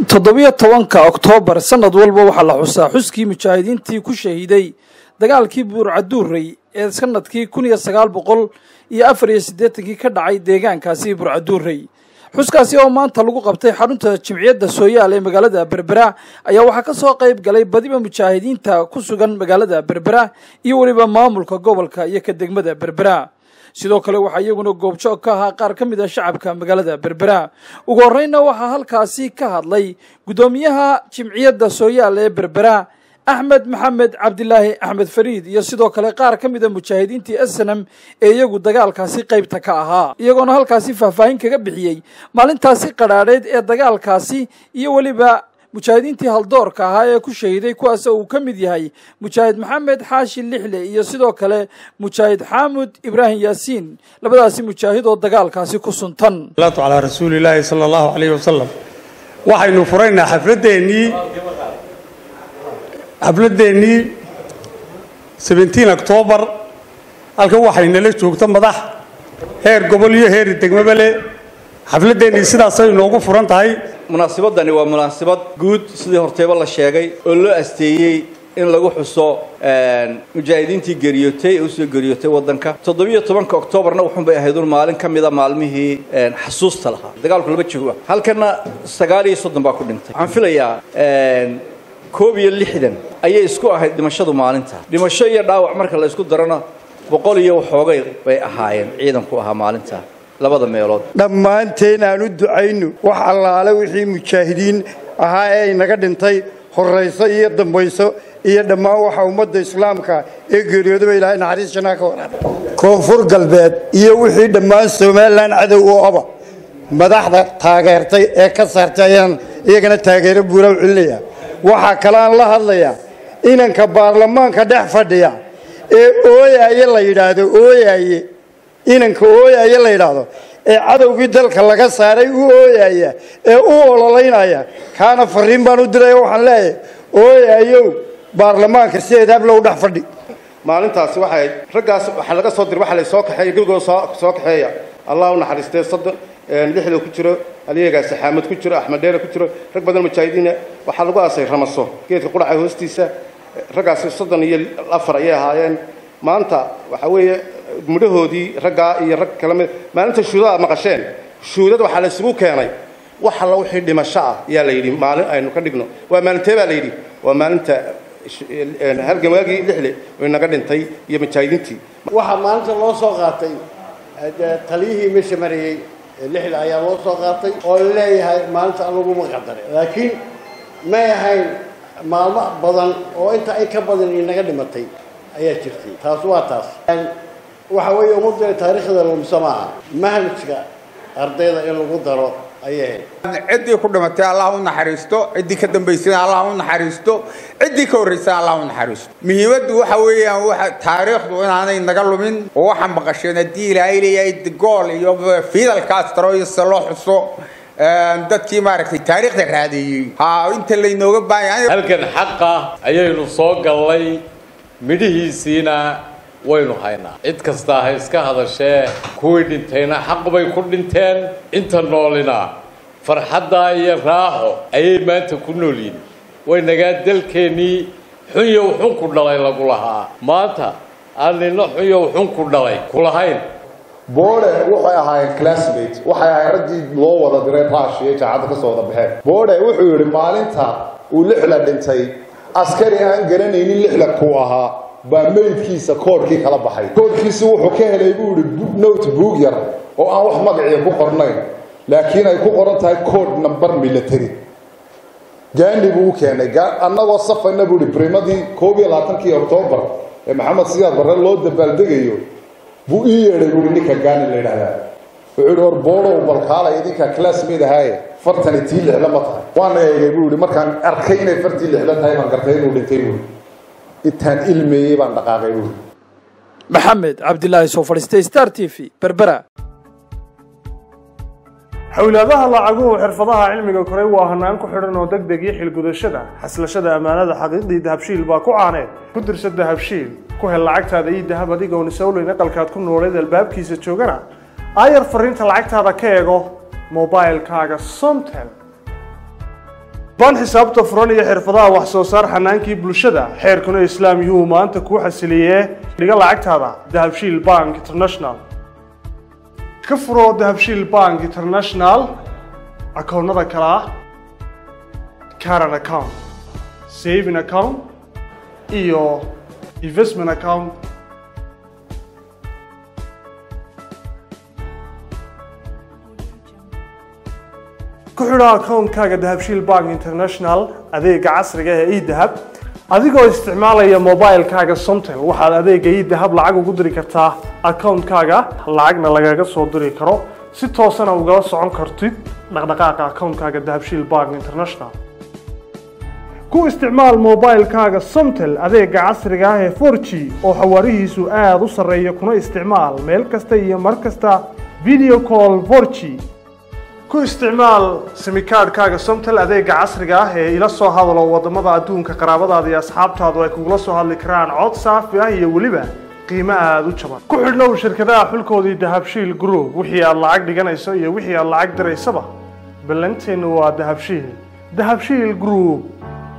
17 Oktoobar sanad walba waxaa la xusaa xuskii mujaahidiintii ku shahiiday dagaalkii Burcaduurey ee sanadkii 1984 ka dhacay deegaankaasi Burcaduurey. xuskaasi oo maanta lagu qabtay xarunta Jimciyadda Sooyaal ee magaalada Berbera ayaa waxaa ka soo qayb galay badiba mujaahidiinta ku sugan magaalada Berbera iyo waliba maamulka gobolka iyo ka degmada Berbera. sidoo kale waxa iyaguna goobjoog ka ahaa qaar ka mid ah shacabka magaalada Berbera. ugu horreynna waxaa halkaasi ka hadlay gudoomiyaha Jimciyadda Sooyaal ee Berbera Ahmed Maxamed Cabdilaahi Ahmed Fariid iyo sidoo kale qaar ka mid ah mujaahidiintii SNM ee iyagu dagaalkaasi qaybta ka ahaa iyagoona halkaasi faahfaahin kaga bixiyay maalintaasi qadhaadheed ee dagaalkaasi iyo waliba mujaahidiintii haldoorka ahaa ee ku shahiiday kuwaas oo uu ka mid yahay mujaahid maxamed xaashi lixle iyo sidoo kale mujaahid xaamud ibraahim yaasiin labadaasi mujaahid oo dagaalkaasi ku suntan. salaatu ala rasuulillaahi sallallahu alayhi wasallam waxaynu furaynaa xafladeennii 17 Oktoobar halkan waxayna la joogta madax heer gobol iyo heer degmaba leh xafladeennii sidaas ay noogu furan tahay. munaasabadani waa munaasabad guud sidii horteeba la sheegay oo loo asteeyay in lagu xuso mujaahidiintii geeriyootay oo soo geeriyootay wadanka 17 Oktoobarna wuxuu bay ahayd maalin kamid ah maalmihii xasuusta lahaa dagaalku laba jiro halkana 39 baa ku dhintay waxaan filayaa 61 ayay isku ahayd dhimashadu maalinta dhimasho iyo dhaawac marka la isku darana 100 iyo waxoogay bay ahaayeen ciidanku ahaa maalinta labada meelood. dhammaanteen aan u ducayno wax allaale wixii mujaahidiin ahaa ee naga dhintay horeyso iyo dambayso iyo dhammaan waxa ummadda islaamka ee geeriyooday ilaahay naxariis janaa ka waraab koonfur galbeed iyo wixii dhammaan Soomaaliland cadow oo aba madaxda taageertay ee ka saartay iyagana taageero buura u celinaya waxa kale aan la hadlayaa inanka baarlamaanka dhex fadhiya ee ooyaaye la yiraahdo ooyaaye inanka ooyaaye la yiraahdo ee cadowgii dalka laga saaray uu ooyaaya ee uu ololeynaya kaana fariin baan u diray waxaan leeyahay ooyaayo baarlamaanka sideedaba loo dhex fadhi. maalintaasi waxay raggaas waxa laga soo diray waxa la soo kaxeeyay gilgoos soo kaxeeya allah u naxariistay saddex lixda ku jiro aliyaga saxaamad ku jiro axmed dheere ku jiro rag badan mujaahidiin waxa lagu aasay ramaso geedka quraca hoostiisa raggaas 34 ayay ahaayeen maanta waxa weeye mudhahoodii ragga iyo rag kale maalinta shuudaa maqasheen shuudad waxa la isugu keenay waxa la wixii dhimasho ah ayaa la yiri maalin aynu ka dhigno waa maalinta baa la yiri waa maalinta halgamaagii lixle oo naga dhintay iyo mujaahidiintii waxa maalinta loo soo qaatay taliyihii meesha marayay lixle ayaa loo soo qaatay oo leeyahay maalinta lagu maqdaray laakiin ma ahayn maalmo badan oo inta ay ka badan inaga dhimatay ayaa jirtay taas waa taas waxa weeye ummadda taariikhda loo mismaa manhajka ardayda in lagu daro ayay cidii ku dhimatay Allah u naxariisto cidii ka dambeysay Allah u naxariisto cidii ka horeysay Allah u naxariisto muhiimadu waxa weeyaan waxa taariikhdu inaanay naga lumin oo waxa maqasheen hadii Ilaahay leeyahay gool iyo Fidel Castro iyo loo xuso dadkii maaragtay taariikhda raadiyay inta la inooga baahan halkan xaqa ayaynu soo galay midhiisiina waynu haynaa cid kasta ha iska hadashee kuwii dhintayna xaq bay ku dhinteen inta noolina farxadda iyo raaxo ayay maanta ku noolyiin way nagaa dalkeenii xun iyo xun ku dhalay lagu lahaa maanta aanina xun iyo xun ku dhalay ku lahayn boode waxay ahaayeen classmate waxay ahaayeen raggii loo wada diray raashiyo jaacada ka soo wada baxeen boode wuxuu yiri maalinta uu lixla dhintay askari aan garanaynin lixla ku ahaa baa meydkiisa koodkii kala baxay koodkiisa wuxuu ka helay buu yiri notebook yar oo aan wax magaciisa ku qornayn laakiin ay ku qoran tahay code number military gaani buu keenay annagoo safayna buu yiri primadii 21 Oktoobar ee maxamed siyaad barre loo dabaaldegayo buu yeeray buu ninka gaani la yiraahdaa wuxuu hor booro balkaala idinka classmate ahay fartani tii lixla ma tahay waan eegay buu yiri markaan arkay inay fartii lixla tahay baan gartay inuu dhintay buu intaan ilmeeyay baan dhaqaaqay buu. Maxamed Cabdilaahi soo fadhiistay Star TV Berbera. hawlaadaha lacaguhu xirfadaha cilmiga koray waa hanaan ku xidhan oo degdeg iyo xilgudashada xaslashada amaanada xaqiiqdii dahabshiil baa ku caaneen ku dirsa dahabshiil ku hel lacagtaada iyo dahab adigoon isawleyn aqalkaad ku nooleed albaabkiisa joogana ayar fariinta lacagtaada ka eego mobilekaaga Somtel baan xisaabta furan iyo xirfadaha wax soo saar xanaankii bulshada xeerkuna islaam yuhu maanta kuu xasiliyee dhiga lacagtaada dahabshiil bank international ka furo dahabshiil bank international akoonnada kale ah current account saving account iyo investment account. ku xidho akoonkaaga dahabshiil bank international adeega casriga ee e-dahab adigoo isticmaalaya mobilekaaga somtel waxaad adeega e-dahab lacag ugu diri kartaa akoonkaaga lacagna lagaga soo diri karo si toosana ugala socon kartid dhaqdhaqaaqa akoonkaaga dahabshiil bank international. ku isticmaal mobilekaaga somtel adeega casriga ah ee 4G oo xawaarihiisu aad u sarreeya kuna isticmaal meel kasta iyo mar kasta video call 4G. ku isticmaal simikaadhkaaga somtel adeega casriga ah ee ila soo hadalo wadamada adduunka qaraabadaada iyo asxaabtaadu ay kugula soo hadli karaan cod saafi ah iyo weliba qiimo aada u jaban. ku xidhnow shirkadaha xulkoodii dahabshiil group wixii aad lacag dhiganayso iyo wixii aad lacag diraysaba ballanteennu waa dahabshiil group.